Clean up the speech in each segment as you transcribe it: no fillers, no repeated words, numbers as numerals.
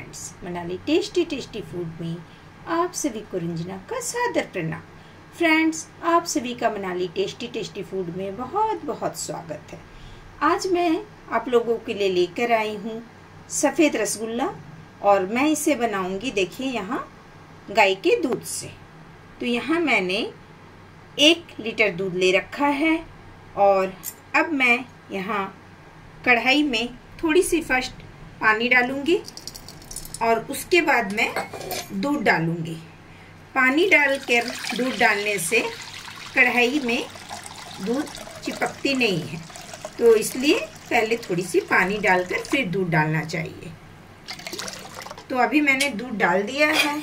Friends, Manali tasty tasty food में आप सभी को रंजना का सादर प्रणाम। फ्रेंड्स, आप सभी का मनाली टेस्टी टेस्टी फूड में बहुत बहुत स्वागत है। आज मैं आप लोगों के लिए लेकर आई हूँ सफ़ेद रसगुल्ला और मैं इसे बनाऊंगी। देखिए यहाँ गाय के दूध से। तो यहाँ मैंने 1 लीटर दूध ले रखा है और अब मैं यहाँ कढ़ाई में थोड़ी सी फर्स्ट पानी डालूंगी और उसके बाद मैं दूध डालूंगी। पानी डालकर दूध डालने से कढ़ाई में दूध चिपकती नहीं है, तो इसलिए पहले थोड़ी सी पानी डालकर फिर दूध डालना चाहिए। तो अभी मैंने दूध डाल दिया है।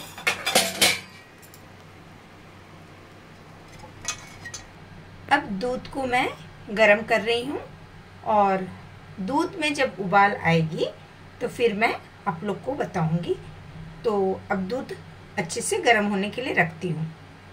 अब दूध को मैं गरम कर रही हूँ और दूध में जब उबाल आएगी तो फिर मैं आप लोग को बताऊंगी। तो अब दूध अच्छे से गर्म होने के लिए रखती हूँ।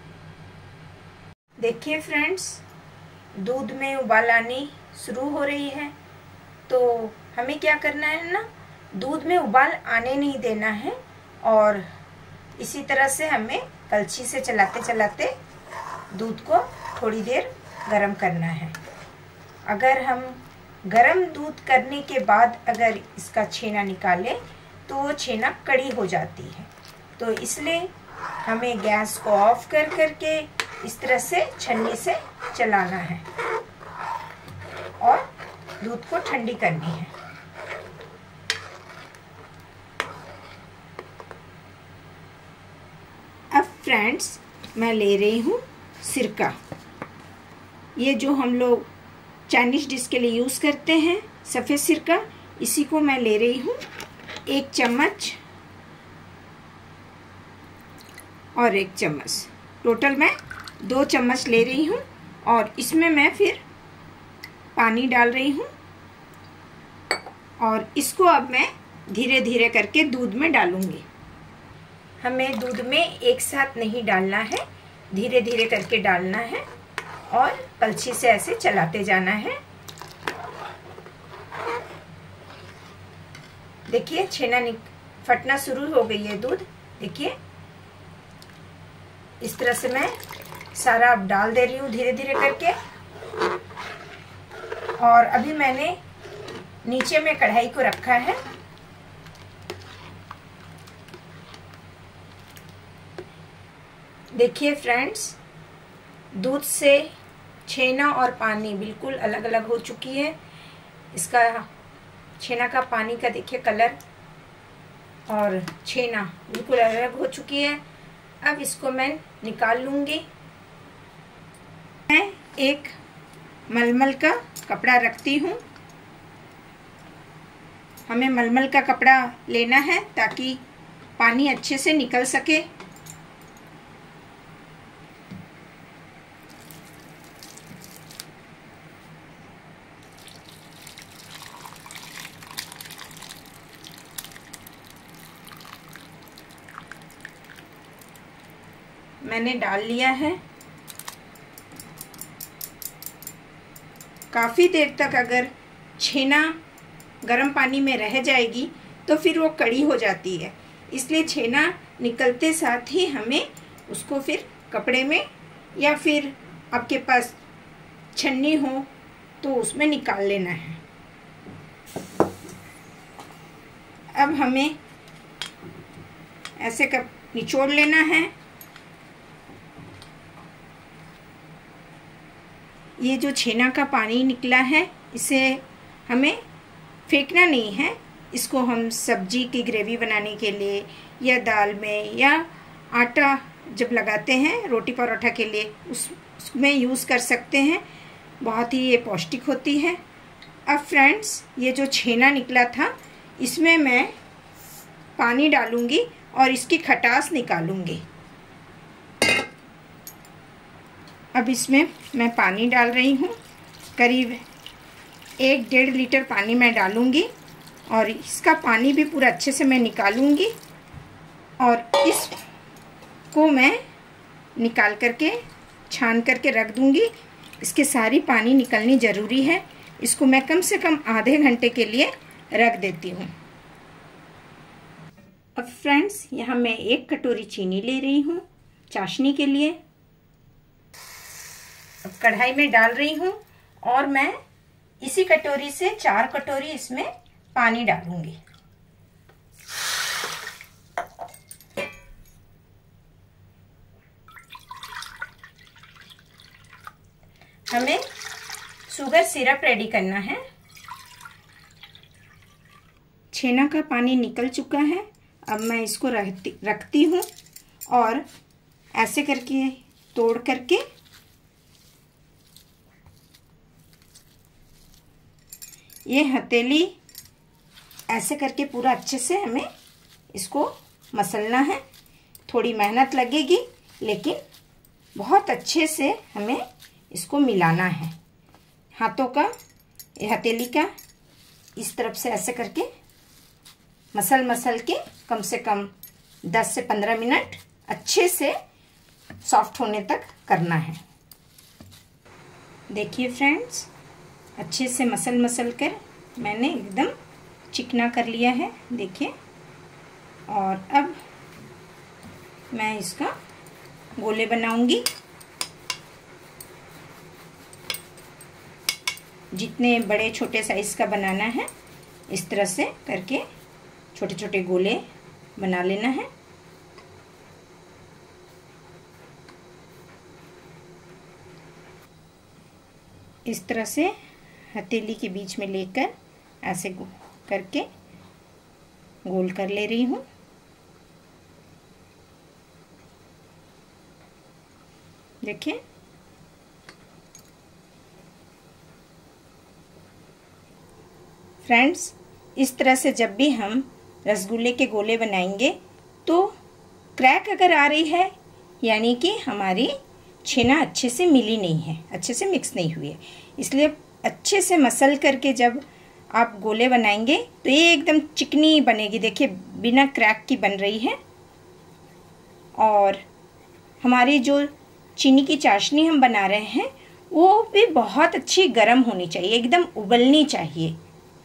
देखिए फ्रेंड्स, दूध में उबाल आनी शुरू हो रही है। तो हमें क्या करना है ना, दूध में उबाल आने नहीं देना है और इसी तरह से हमें कलछी से चलाते चलाते दूध को थोड़ी देर गर्म करना है। अगर हम गरम दूध करने के बाद अगर इसका छेना निकालें तो वो छेना कड़ी हो जाती है। तो इसलिए हमें गैस को ऑफ कर करके इस तरह से छन्नी से चलाना है और दूध को ठंडी करनी है। अब फ्रेंड्स, मैं ले रही हूँ सिरका। ये जो हम लोग चाइनीज डिश के लिए यूज़ करते हैं सफ़ेद सिरका, इसी को मैं ले रही हूँ 1 चम्मच और 1 चम्मच, टोटल मैं 2 चम्मच ले रही हूँ। और इसमें मैं फिर पानी डाल रही हूँ और इसको अब मैं धीरे धीरे करके दूध में डालूँगी। हमें दूध में एक साथ नहीं डालना है, धीरे धीरे करके डालना है और कलछी से ऐसे चलाते जाना है। देखिए छेना फटना शुरू हो गई है दूध। देखिए इस तरह से मैं सारा अब डाल दे रही हूँ धीरे धीरे करके। और अभी मैंने नीचे में कढ़ाई को रखा है। देखिए फ्रेंड्स, दूध से छेना और पानी बिल्कुल अलग अलग हो चुकी है। इसका छेना का पानी का देखिए कलर और छेना बिल्कुल अलग हो चुकी है। अब इसको मैं निकाल लूँगी। मैं एक मलमल का कपड़ा रखती हूँ। हमें मलमल का कपड़ा लेना है ताकि पानी अच्छे से निकल सके। मैंने डाल लिया है। काफ़ी देर तक अगर छेना गर्म पानी में रह जाएगी तो फिर वो कड़ी हो जाती है। इसलिए छेना निकलते साथ ही हमें उसको फिर कपड़े में या फिर आपके पास छन्नी हो तो उसमें निकाल लेना है। अब हमें ऐसे निचोड़ लेना है। ये जो छेना का पानी निकला है इसे हमें फेंकना नहीं है। इसको हम सब्जी की ग्रेवी बनाने के लिए या दाल में या आटा जब लगाते हैं रोटी परोठा के लिए उसमें यूज़ कर सकते हैं। बहुत ही ये पौष्टिक होती है। अब फ्रेंड्स, ये जो छेना निकला था इसमें मैं पानी डालूंगी और इसकी खटास निकालूंगी। अब इसमें मैं पानी डाल रही हूँ। करीब 1-1.5 लीटर पानी मैं डालूँगी और इसका पानी भी पूरा अच्छे से मैं निकालूँगी। और इसको मैं निकाल करके छान करके रख दूँगी। इसके सारी पानी निकलनी ज़रूरी है। इसको मैं कम से कम आधे घंटे के लिए रख देती हूँ। अब फ्रेंड्स यहाँ मैं 1 कटोरी चीनी ले रही हूँ चाशनी के लिए। अब कढ़ाई में डाल रही हूँ और मैं इसी कटोरी से 4 कटोरी इसमें पानी डालूंगी। हमें शुगर सिरप रेडी करना है। छेना का पानी निकल चुका है। अब मैं इसको रखती हूँ और ऐसे करके तोड़ करके ये हथेली ऐसे करके पूरा अच्छे से हमें इसको मसलना है। थोड़ी मेहनत लगेगी लेकिन बहुत अच्छे से हमें इसको मिलाना है। हाथों का हथेली का इस तरफ से ऐसे करके मसल के कम से कम 10 से 15 मिनट अच्छे से सॉफ्ट होने तक करना है। देखिए फ्रेंड्स, अच्छे से मसल कर मैंने एकदम चिकना कर लिया है, देखिए। और अब मैं इसका गोले बनाऊंगी। जितने बड़े छोटे साइज का बनाना है इस तरह से करके छोटे छोटे गोले बना लेना है। इस तरह से हथेली के बीच में लेकर ऐसे करके गोल कर ले रही हूँ। देखिए, फ्रेंड्स, इस तरह से जब भी हम रसगुल्ले के गोले बनाएंगे तो क्रैक अगर आ रही है यानी कि हमारी छेना अच्छे से मिली नहीं है, अच्छे से मिक्स नहीं हुई है। इसलिए अच्छे से मसल करके जब आप गोले बनाएंगे तो ये एकदम चिकनी बनेगी। देखिए, बिना क्रैक की बन रही है। और हमारी जो चीनी की चाशनी हम बना रहे हैं वो भी बहुत अच्छी गर्म होनी चाहिए, एकदम उबलनी चाहिए।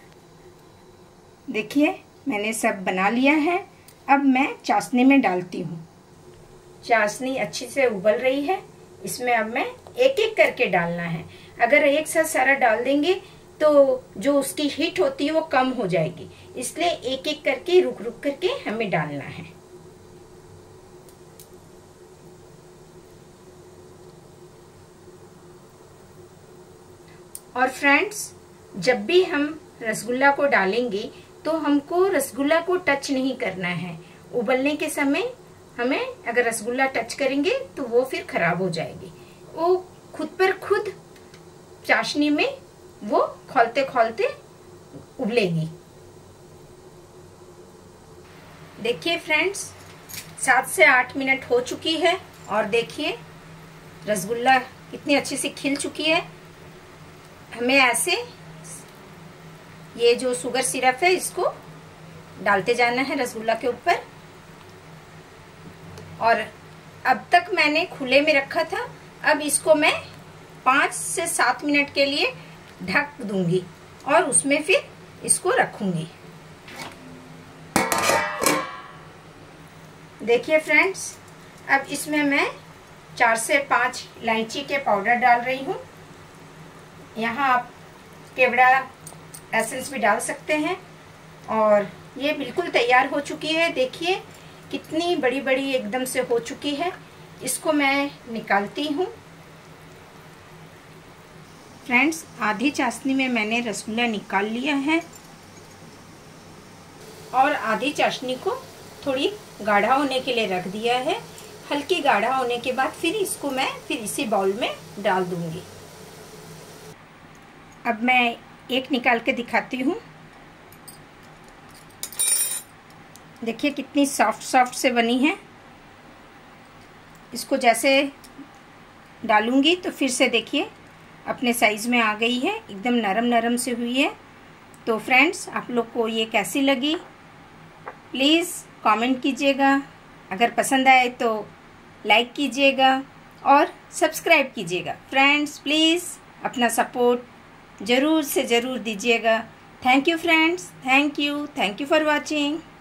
देखिए, मैंने सब बना लिया है। अब मैं चाशनी में डालती हूँ। चाशनी अच्छी से उबल रही है। इसमें अब मैं एक एक करके डालना है। अगर एक साथ सारा डाल देंगे तो जो उसकी हीट होती है वो कम हो जाएगी, इसलिए एक एक करके रुक करके हमें डालना है। और फ्रेंड्स, जब भी हम रसगुल्ला को डालेंगे तो हमको रसगुल्ला को टच नहीं करना है। उबलने के समय हमें अगर रसगुल्ला टच करेंगे तो वो फिर खराब हो जाएगी। वो खुद पर खुद चाशनी में वो खौलते खौलते उबलेगी। देखिए फ्रेंड्स, 7 से 8 मिनट हो चुकी है और देखिए रसगुल्ला कितनी अच्छे से खिल चुकी है। हमें ऐसे ये जो शुगर सिरप है इसको डालते जाना है रसगुल्ला के ऊपर। और अब तक मैंने खुले में रखा था, अब इसको मैं 5 से 7 मिनट के लिए ढक दूंगी और उसमें फिर इसको रखूंगी। देखिए फ्रेंड्स, अब इसमें मैं 4 से 5 इलायची के पाउडर डाल रही हूँ। यहाँ आप केवड़ा एसेंस भी डाल सकते हैं। और ये बिल्कुल तैयार हो चुकी है। देखिए कितनी बड़ी बड़ी एकदम से हो चुकी है। इसको मैं निकालती हूँ। फ्रेंड्स, आधी चाशनी में मैंने रसगुल्ला निकाल लिया है और आधी चाशनी को थोड़ी गाढ़ा होने के लिए रख दिया है। हल्की गाढ़ा होने के बाद फिर इसको मैं इसी बाउल में डाल दूंगी। अब मैं एक निकाल के दिखाती हूँ। देखिए कितनी सॉफ्ट से बनी है। इसको जैसे डालूंगी तो फिर से देखिए अपने साइज में आ गई है, एकदम नरम से हुई है। तो फ्रेंड्स, आप लोग को ये कैसी लगी प्लीज़ कमेंट कीजिएगा। अगर पसंद आए तो लाइक कीजिएगा और सब्सक्राइब कीजिएगा। फ्रेंड्स, प्लीज़ अपना सपोर्ट ज़रूर से ज़रूर दीजिएगा। Thank you friends, thank you for watching.